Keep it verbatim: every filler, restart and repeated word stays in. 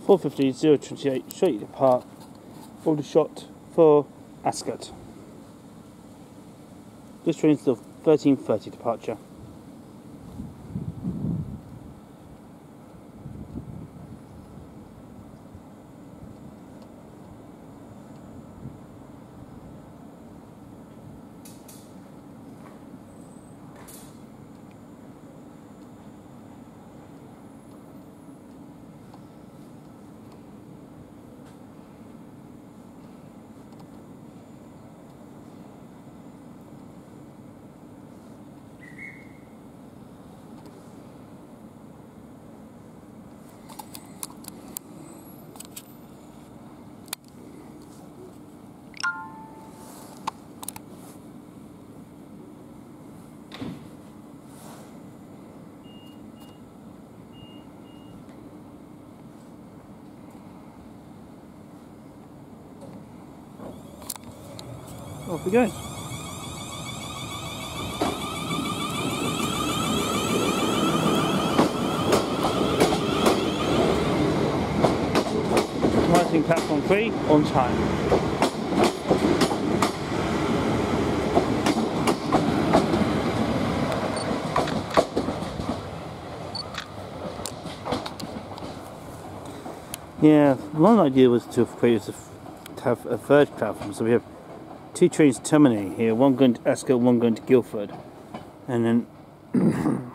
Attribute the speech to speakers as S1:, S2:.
S1: four fifty, zero twenty-eight, straight depart, Aldershot for Ascot. This train's the thirteen thirty departure. Off we go. Rising platform three on time. Yeah, one idea was to create a, to have a third platform, so we have two trains terminating here, one going to Ascot, one going to Guildford, and then